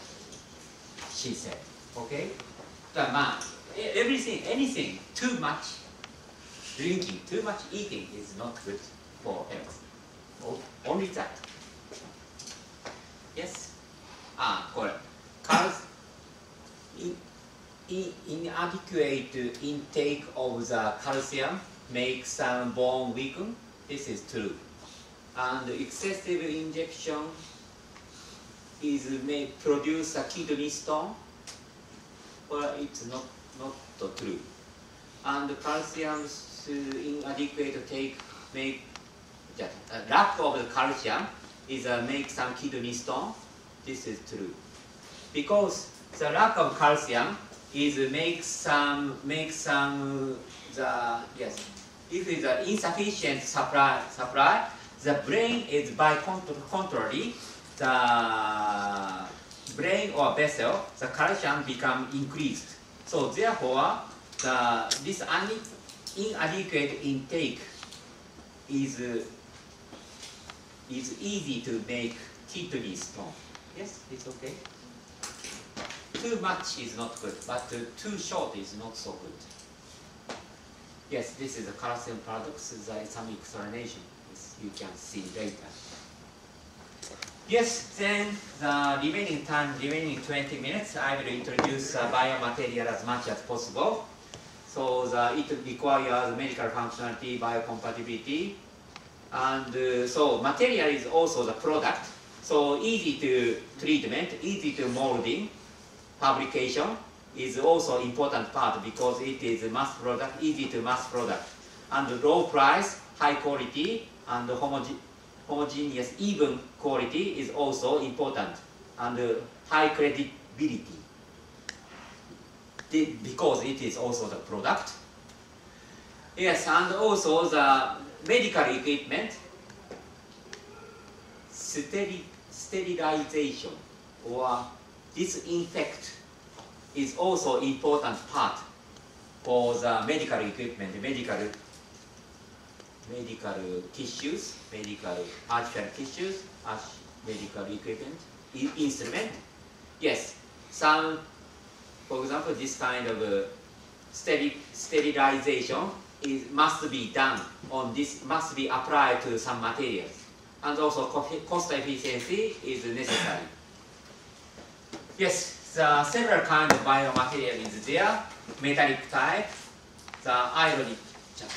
She said, okay? The man, everything, anything, too much drinking, too much eating is not good for health. Oh, only that. Yes? Ah, correct. Cals in, in, inadequate intake of the calcium makes some bone weaken. This is true. And excessive injection is may produce a kidney stone, but it's not not true. And calcium inadequate take make yeah, uh, lack of the calcium is uh, make some kidney stone. This is true because the lack of calcium is make some make some the yes. If it's an insufficient supply supply, the brain is by control, contrary the brain or vessel the calcium become increased. So therefore the this inadequate intake is uh, is easy to make kidney stone. Yes, it's okay. Too much is not good, but uh, too short is not so good. Yes, this is a calcium paradox. There is some explanation. Yes, you can see later. Yes, then the remaining time, remaining twenty minutes, I will introduce uh, biomaterial as much as possible. So the, it requires medical functionality, biocompatibility, and uh, so material is also the product. So easy to treatment, easy to molding, fabrication is also important part because it is a mass product, easy to mass product, and low price, high quality, and homoge homogeneous, even quality is also important, and uh, high credibility because it is also the product. Yes, and also the medical equipment, steril sterilization or disinfect is also important part for the medical equipment, medical medical tissues, medical artificial tissues, medical equipment, instrument. Yes, some, for example, this kind of uh, steri sterilization is must be done on this, must be applied to some materials, and also cost efficiency is necessary. Yes, the several kind of biomaterial is there, metallic type, the ionic type,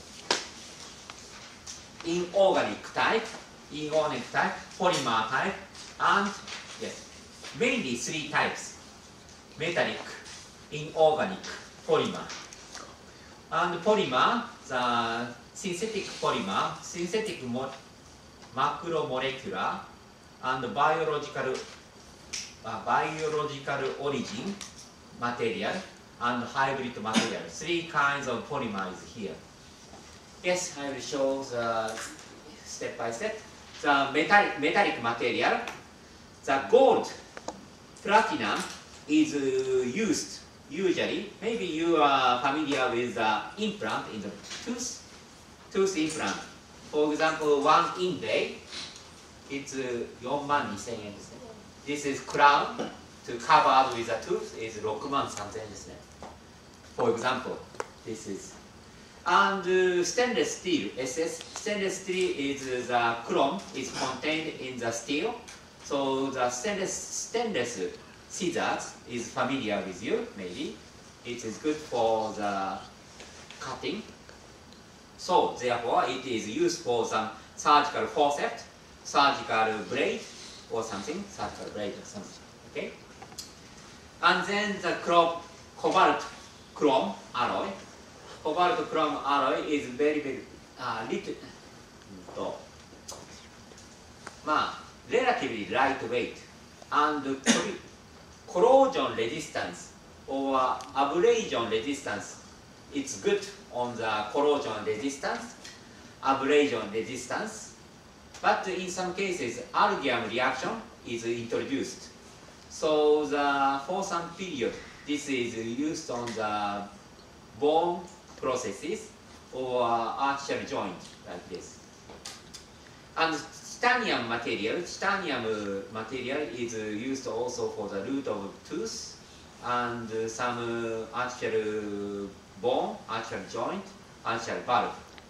inorganic type, inorganic type, polymer type, and yes, mainly three types: metallic, inorganic, polymer. And polymer, the synthetic polymer, synthetic mo macromolecular, and biological uh, biological origin material, and hybrid material. Three kinds of polymer is here. Yes, I will show the step by step. The metallic, metallic material, the gold, platinum is uh, used usually. Maybe you are familiar with the implant in the tooth, tooth implant. For example, one inlay, it's uh, four万にせんえんですね. This is crown to cover up with the tooth is ろくまんさんぜんえんですね. For example, this is. And uh, stainless steel, S S, stainless steel is uh, the chrome is contained in the steel. So the stainless, stainless scissors is familiar with you, maybe. It is good for the cutting. So therefore it is used for some surgical forceps, surgical blade or something, surgical blade or something, okay? And then the chrome, cobalt chrome alloy. Cobalt chrome alloy is very, very uh, little, uh, relatively lightweight and corrosion resistance or abrasion resistance. It's good on the corrosion resistance, abrasion resistance, but in some cases, Argyam reaction is introduced. So the, for some period, this is used on the bone processes or artificial joint like this. And titanium material, titanium material is used also for the root of tooth and some artificial bone, artificial joint, artificial valve.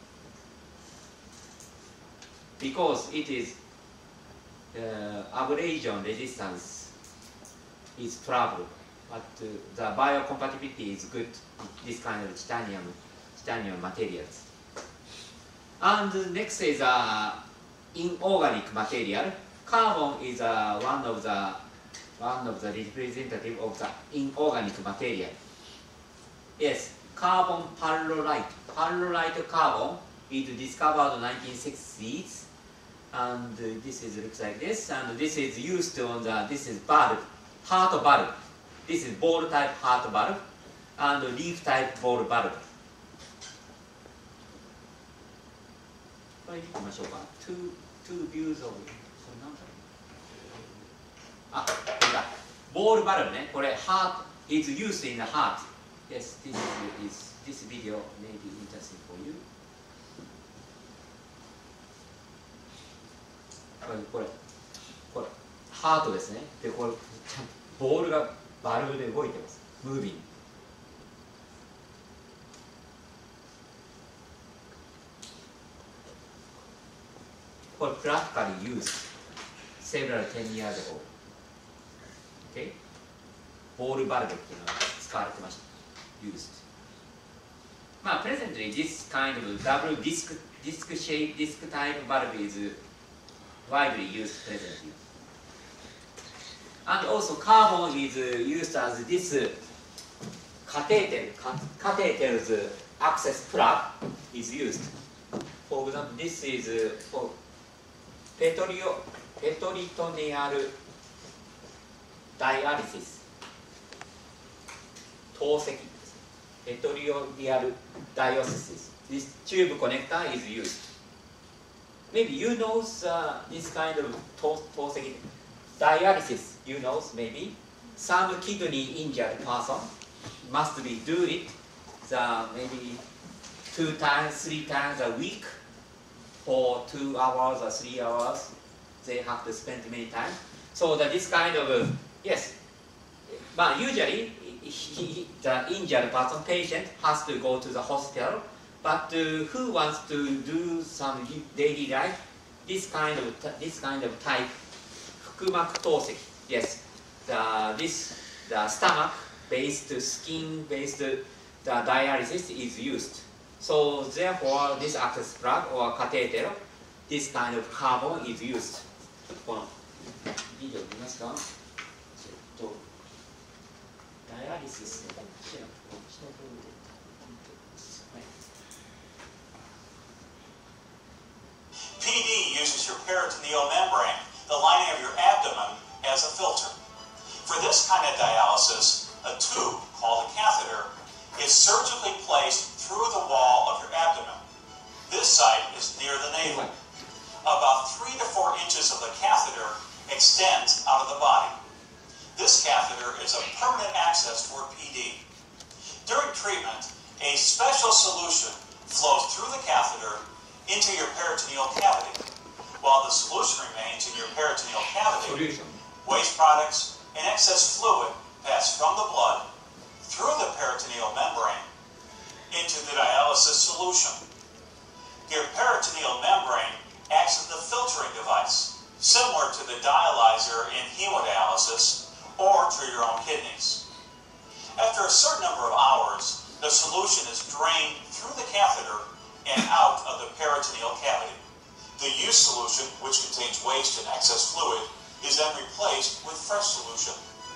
Because it is uh, abrasion resistance is trouble, but uh, the biocompatibility is good with this kind of titanium, titanium materials. And the next is uh, inorganic material. Carbon is uh, one of the one of the representative of the inorganic material. Yes, carbon perlorite. Perlorite carbon is discovered in nineteen sixties, and uh, this is looks like this. And this is used on the this is valve, heart valve. This is ball type heart valve and leaf type ball valve. これ見てみましょうか。Two, two views of これなんだろう。あ、これだ。ボールバルブね。これ heart is used in the heart. Yes, this is this video may be interesting for you. これこれこれハートですね。でこれちゃんとボールがバルブで動いてます。ムービング。これ practically used several ten years ago. Okay? ボールバルブっていうのが使われてました。used. まあ presently this kind of double disc disc shape disc type valve is widely used presently. And also carbon is used as this catheter, catheter's access plug is used. For example, this is for petrolio, peritoneal dialysis. 透析 peritoneal dialysis. This tube connector is used. Maybe you know uh, this kind of 透析 dialysis. You know maybe some kidney injured person must be do it the maybe two times, three times a week for two hours or three hours. They have to spend many time. So that this kind of uh, yes, but usually he, he, the injured person patient has to go to the hospital. But uh, who wants to do some daily life? This kind of this kind of type, 腹膜透析. Yes, the this the stomach based skin based the dialysis is used. So therefore, this access plug or catheter, this kind of carbon is used. このビデオ見ますか？ちょっとダイアリシスのこっちのこっちの部分で。 P D uses your peritoneal membrane, the lining of your abdomen, as a filter. For this kind of dialysis, a tube, called a catheter, is surgically placed through the wall of your abdomen. This site is near the navel. About three to four inches of the catheter extends out of the body. This catheter is a permanent access for P D. During treatment, a special solution flows through the catheter into your peritoneal cavity. While the solution remains in your peritoneal cavity, Solution. waste products and excess fluid pass from the blood through the peritoneal membrane into the dialysis solution. Your peritoneal membrane acts as the filtering device, similar to the dialyzer in hemodialysis or to your own kidneys. After a certain number of hours, the solution is drained through the catheter and out of the peritoneal cavity. The used solution, which contains waste and excess fluid, is then replaced with fresh solution.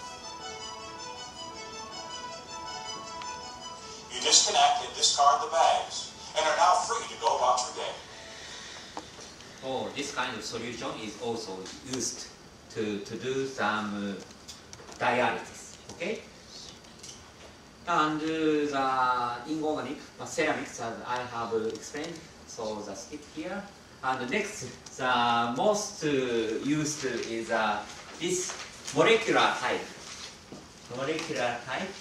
You disconnect and discard the bags and are now free to go about your day. Oh, this kind of solution is also used to, to do some uh, dialysis, okay? And uh, the inorganic uh, ceramics, as I have uh, explained, so the stick here. And next, the most uh, used is uh, this molecular type. Molecular type,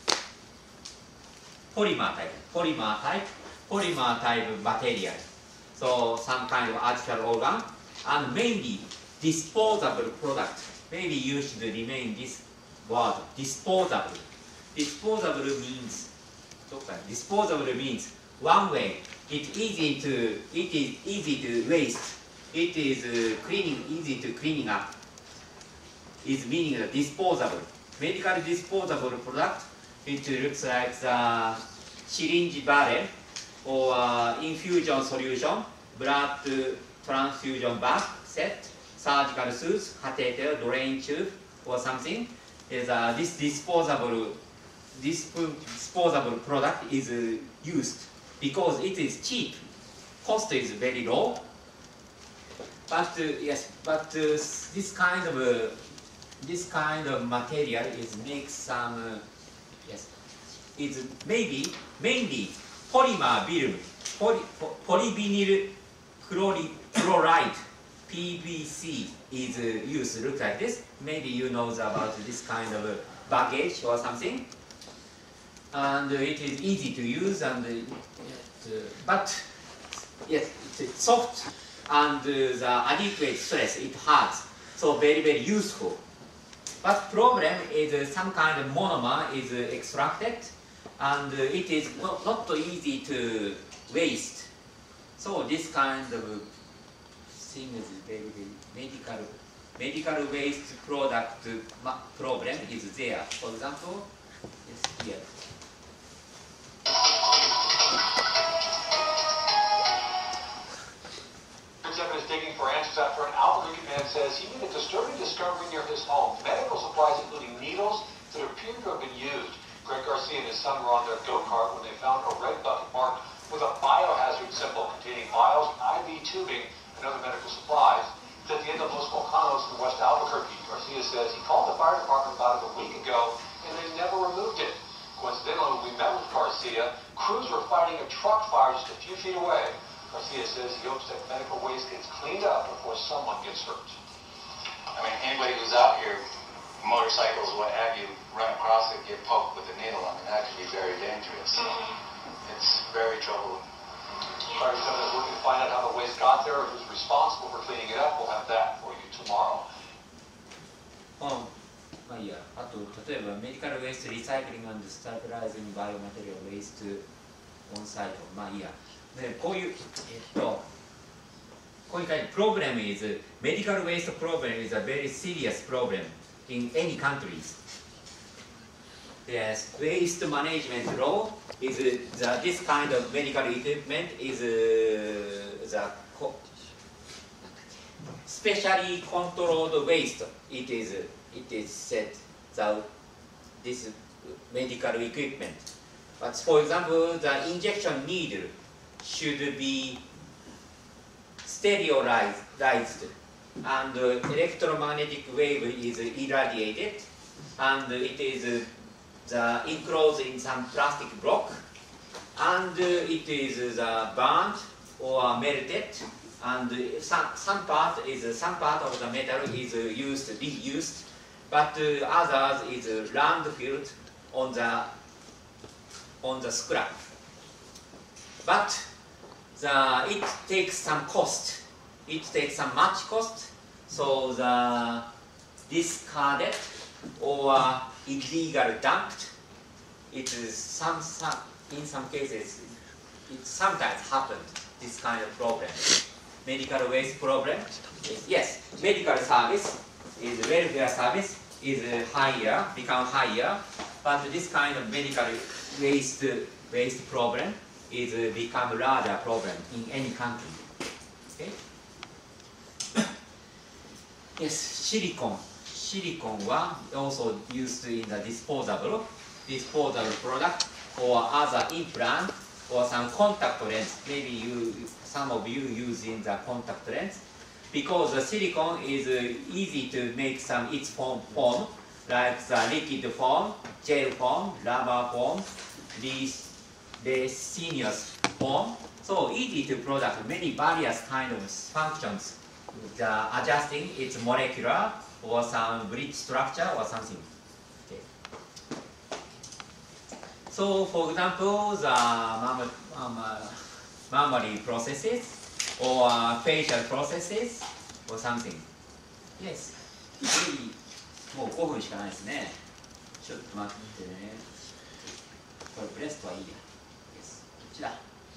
polymer type, polymer type, polymer type material. So some kind of artificial organ, and mainly disposable product. Maybe you should remain this word, disposable. Disposable means, disposable means one way. It's easy to, it is easy to waste. It is uh, cleaning, easy to cleaning up. Is meaning the disposable. Medical disposable product. It looks like the syringe barrel or uh, infusion solution, blood transfusion bag set, surgical suits, catheter, drain tube, or something. Is uh, this disposable this disposable product is uh, used because it is cheap. Cost is very low. But uh, yes, but uh, this kind of uh, this kind of material is make some uh, yes, it's maybe mainly polymer film, poly, po polyvinyl chloride, chloride P V C is uh, used. Look like this. Maybe you know about this kind of uh, baggage or something, and uh, it is easy to use and uh, uh, but yes, it's soft and uh, the adequate stress it has. So very very useful. But problem is uh, some kind of monomer is uh, extracted, and uh, it is not, not so easy to waste. So this kind of thing is very, very medical medical waste product uh, problem is there. For example, yes, here. Is digging for answers after an Albuquerque man says he made a disturbing discovery near his home. Medical supplies, including needles that appear to have been used. Greg Garcia and his son were on their go-kart when they found a red bucket marked with a biohazard symbol containing vials, I V tubing, and other medical supplies. It's at the end of Los Volcanos in West Albuquerque. Garcia says he called the fire department about it a week ago, and they never removed it. Coincidentally, when we met with Garcia, crews were fighting a truck fire just a few feet away. Garcia says he hopes that medical waste gets cleaned up before someone gets hurt. I mean, anybody who's out here, motorcycles, what have you, run across it, get poked with a needle, I mean, that could be very dangerous. It's very troubling. Fire department is working to find out how the waste got there, who's responsible for cleaning it up. We'll have that for you tomorrow. うんまあいいや。あと例えばメディカルウェイストリサイクリング&スタビライズングバイオマテリアルウェイストオンサイト。まあいいや。でこういう、えっと、ここに書いて、problem is, medical waste problem is a very serious problem in any countries. Yes, waste management law is uh, the, this kind of medical equipment is uh, the co specially controlled waste. It is, it is said that this medical equipment. But for example, the injection needle should be sterilized and uh, electromagnetic wave is irradiated and it is uh, the enclosed in some plastic block and uh, it is uh, burnt or melted and uh, some, some part is uh, some part of the metal is uh, used reused but uh, others is uh, landfilled on the on the scrap. But the, it takes some cost. It takes some much cost. So the discarded or illegal dumped, it is some, some in some cases it sometimes happened. This kind of problem, medical waste problem. Is, yes, medical service is welfare service is higher, become higher, but this kind of medical waste waste problem is uh, become larger problem in any country. Okay? Yes, silicon. Silicon was also used in the disposable, disposable product or other implant or some contact lens. Maybe you, some of you using the contact lens because the silicon is uh, easy to make some its form, form like the liquid form, gel form, rubber form, these resinous form, so easy to product many various kind of functions, the adjusting its molecular or some bridge structure or something. Okay. So, for example, the mammary, mammary processes or facial processes or something. Yes. もうごふんしかないですね。ちょっと待ってね。これブレストはいいや。こっちだ。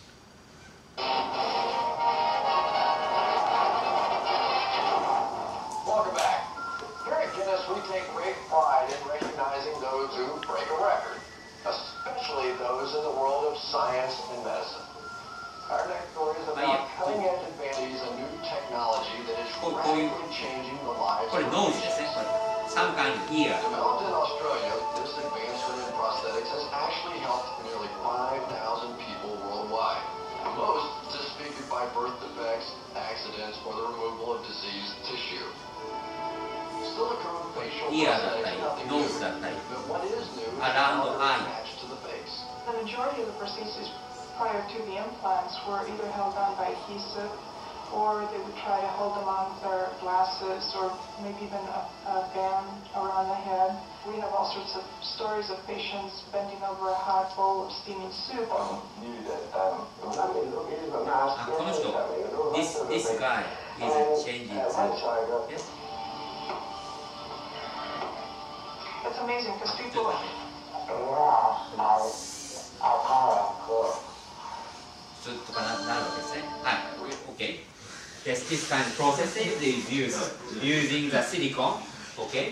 Welcome back. Here at Guinness, we take great pride in recognizing those who break a record, especially those in the world of science and medicine. Our next story is about cutting-edge advances in new technology that is rapidly changing the lives of patients. Developed in Australia, this advancement in prosthetics has actually helped nearly five thousand people worldwide. Most disfigured by birth defects, accidents, or the removal of diseased tissue. Silicone facial ear だったり、ノーズだったり、 But what is new is around how eye. they're attached to the face. The majority of the prostheses prior to the implants were either held on by adhesive, or they would try to hold them on with their glasses, or maybe even a, a band around the head. We have all sorts of stories of patients bending over a hot bowl of steaming soup. あ、この人、this, this guy is changing to, yes? It's amazing because people. ちょっとかな、なるわけですね。はい。OK. Yes, this kind of process is used using the silicone. OK.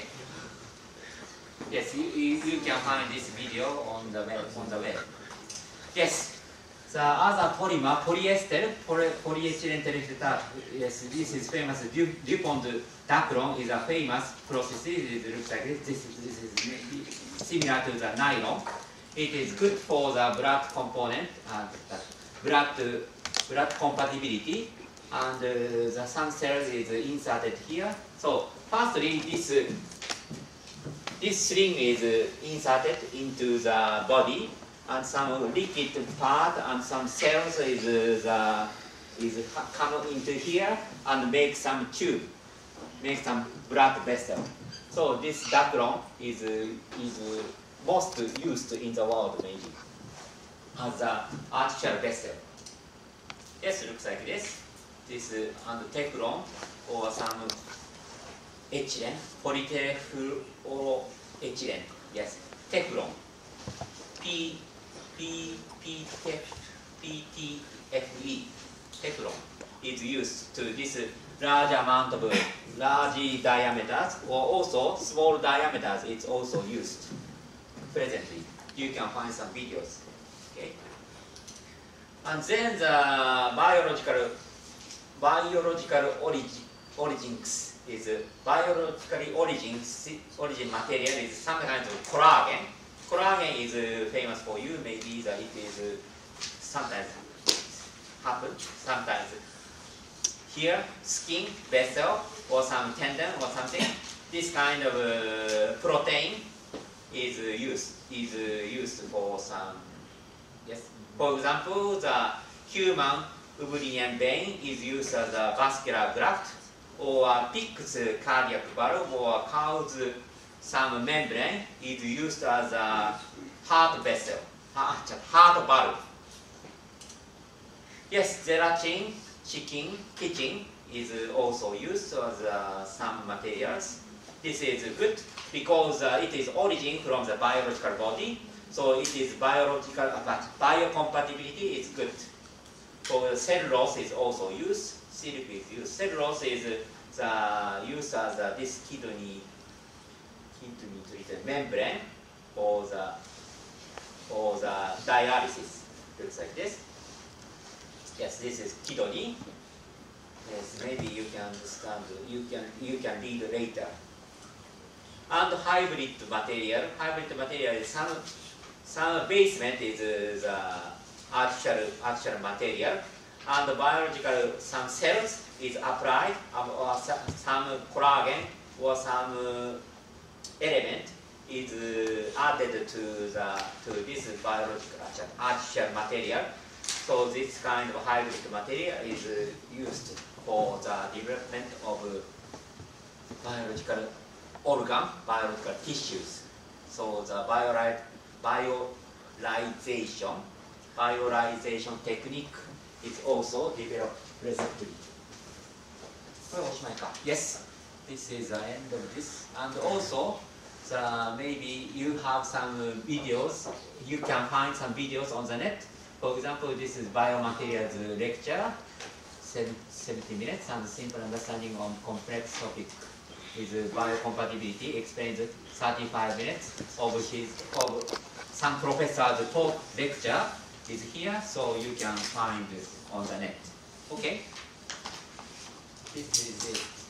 Yes, you, you, you can find this video on the web. On the web. Yes. The other polymer, polyester, poly, polyethylene terephthalate. Yes, this is famous. Du, DuPont Dacron is a famous process. It looks like this. This, this is maybe similar to the nylon. It is good for the blood component, uh, blood, blood compatibility, and uh, the some cells is inserted here. So firstly, this uh, this sling is uh, inserted into the body, and some liquid part and some cells is uh, the is come into here and make some tube, make some blood vessel. So this Dacron is uh, is uh, most used in the world maybe as an artificial vessel. Yes, looks like this. This uh, and Teflon or some ethylene, polyterfluoroethylene. Yes, Teflon. P P P P T F E. Teflon is used to this large amount of large diameters, or also small diameters. It's also used. Presently, you can find some videos. Okay. And then the biological biological origin, origins is uh, biologically origins origin material is some kind of collagen. Collagen is uh, famous for you. Maybe that it is uh, sometimes happen. Sometimes here skin vessel or some tendon or something. This kind of uh, protein is uh, used is uh, used for some, yes. For example, the human Ubrian vein is used as a vascular graft, or a pig's cardiac valve, or a cow's some membrane is used as a heart vessel, heart, heart valve. Yes, gelatin, chicken, kitchen is also used as uh, some materials. This is good because uh, it is origin from the biological body, so it is biological, but biocompatibility is good. For cellulose is also used, silk is used. Cellulose is uh, the, used as uh, this kidney, kidney treated membrane for the, for the dialysis. Looks like this. Yes, this is kidney. Yes, maybe you can understand, you can, you can read later. And hybrid material, hybrid material is some, some basement is uh, the artificial, artificial material, and the biological, some cells is applied, um, or some collagen or some uh, element is uh, added to the to this biological artificial material. So this kind of hybrid material is uh, used for the development of uh, biological organ, biological tissues. So the bio biolyzation, biolyzation technique is also developed presently. Yes, this is the end of this. And also, the, maybe you have some videos, you can find some videos on the net. For example, this is biomaterials lecture, seventy minutes, and simple understanding on complex topic with biocompatibility explains thirty-five minutes of his of some professor's talk lecture is here, so you can find it on the net. Okay, this is it.